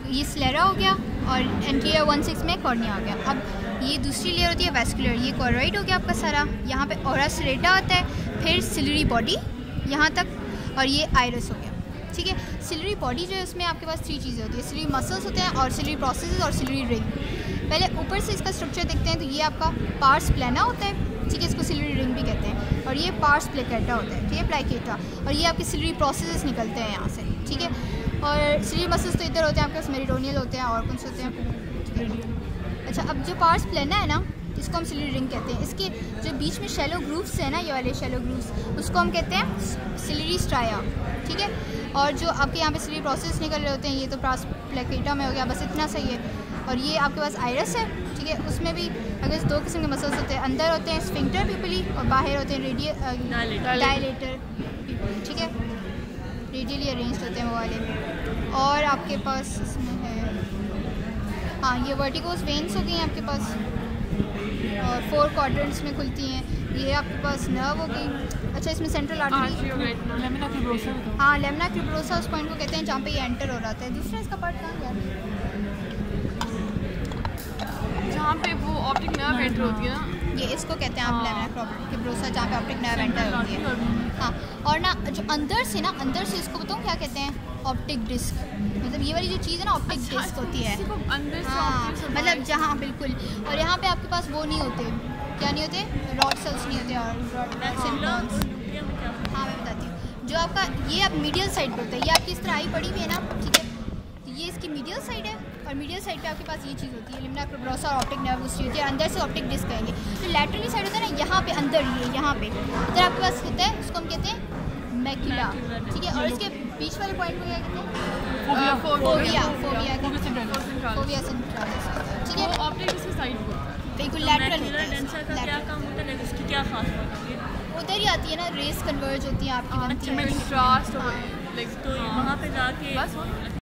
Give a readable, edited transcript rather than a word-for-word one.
ये स्लेरा हो गया और एंटीरियर 1/6 में कॉर्निया आ गया। अब ये दूसरी लेयर होती है वेस्कुलर, ये कॉर्डोइड हो गया आपका सारा। यहाँ पे ओरा सेरेटा आता है, फिर सिलरी बॉडी यहाँ तक, और ये आइरिस हो गया। ठीक है, सिलरी बॉडी जो है उसमें आपके पास 3 चीज़ें होती है, सिलरी मसल्स होते हैं और सिलरी प्रोसेसेस और सिलरी रिंग। पहले ऊपर से इसका स्ट्रक्चर देखते हैं तो ये आपका पार्स प्लाना होता है, ठीक है, इसको सिलरी रिंग भी कहते हैं, और ये पार्स प्लेकेटा होता है, ठीक है, प्लेकेटा, और ये आपके सिलरी प्रोसेसेस निकलते हैं यहाँ से। ठीक है, और सिलरी मसल्स तो इधर होते हैं आपके पास, मेरिटोनियल होते हैं और कौन से होते हैं। अच्छा, अब जो पार्स प्लाना है ना, इसको हम सिलरी रिंग कहते हैं। इसके जो बीच में शैलो ग्रूव्स है ना, ये वाले शैलो ग्रूव्स, उसको हम कहते हैं सिलरी स्ट्राया। ठीक है, और जो आपके यहाँ पे सिलरी प्रोसेस निकल रहे होते हैं, ये तो पार्स प्लेकेटा में हो गया, बस इतना सही है। और ये आपके पास आइरिस है, ठीक है, उसमें भी अगर 2 किस्म के मसल्स होते हैं, अंदर होते हैं स्फिंक्टर पिपली और बाहर होते हैं डायलेटर पिपली। ठीक है, रेडियली अरेंज्ड होते हैं वो वाले। और आपके पास इसमें है, हाँ, ये वर्टिकोस वेन्स हो गई हैं आपके पास, और 4 क्वाड्रेंट्स में खुलती हैं। ये आपके पास नर्व हो गई। अच्छा, इसमें सेंट्रल आर्टरी, लेमिना फिब्रोसा। हाँ, लेमिना फिब्रोसा उस पॉइंट को कहते हैं जहाँ पे ये एंटर हो रहा है। दूसरा इसका पार्ट कहाँ गया? जहाँ पे वो ऑप्टिक नर्व एंटर होती है ना, ये इसको कहते हैं आप लेमिना फिब्रोसा, जहाँ पे ऑप्टिक नर्व एंटर होती है। हाँ, और ना जो अंदर से इसको बताऊँ क्या कहते हैं? Optic disc. मतलब ये वाली जो चीज़ है ना, ऑप्टिक डिस्क होती है अंदर से। हाँ, मतलब जहाँ बिल्कुल, और यहाँ पे आपके पास वो नहीं होते, क्या नहीं होते? रॉड सेल्स नहीं होते, और हाँ मैं बताती हूँ। जो आपका ये आप मीडियल साइड पर होता है, ये आपकी इस तरह आई पड़ी हुई है ना, ठीक है, तो ये इसकी मीडियल साइड है, और मीडियल साइड पे आपके पास ये चीज़ होती है लेमिना फिब्रोसा और ऑप्टिक नर्व होती है, अंदर से ऑप्टिक डिस्क आएंगे। तो लैटरली साइड होता है ना, यहाँ पे अंदर, ये यहाँ पे इधर आपके पास होता है, उसको हम कहते हैं मैक्यूला। ठीक है, और इसके बीच वाले पॉइंट को क्या कहते हैं? Fovea centralis. ठीक है, ऑप्टिक डिस्क साइड बिल्कुल लैटरल क्या काम होता है, उसकी क्या खास बात होती है? उधर ही आती है ना, रेस कन्वर्ज होती है आपकी, बनती है। अच्छा, तो वहाँ पे जाके